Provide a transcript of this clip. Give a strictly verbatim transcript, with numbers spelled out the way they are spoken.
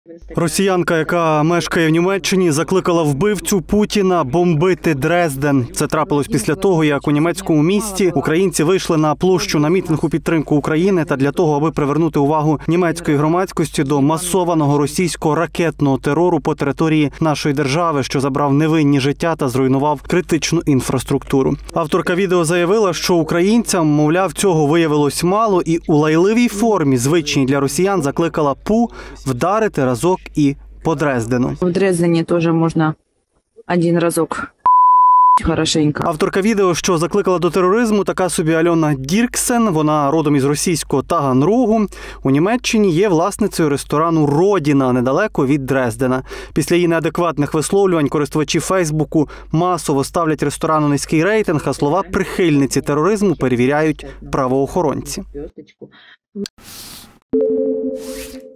Росіянка, яка мешкає в Німеччині, закликала вбивцю Путіна бомбити Дрезден. Це трапилось після того, як у німецькому місті українці вийшли на площу на мітинг у підтримку України та для того, аби привернути увагу німецької громадськості до масованого російського ракетного терору по території нашої держави, що забрав невинні життя та зруйнував критичну інфраструктуру. Авторка відео заявила, що українцям, мовляв, цього виявилось мало, і у лайливій формі, звичній для росіян, закликала Пу вдарити разок і по Дрездену. В Дрездені теж можна один разок хорошенько. Авторка відео, що закликала до тероризму, така собі Альона Дірксен. Вона родом із російського Таганрогу. У Німеччині є власницею ресторану «Родіна» недалеко від Дрездена. Після її неадекватних висловлювань користувачі Фейсбуку масово ставлять ресторану низький рейтинг, а слова прихильниці тероризму перевіряють правоохоронці.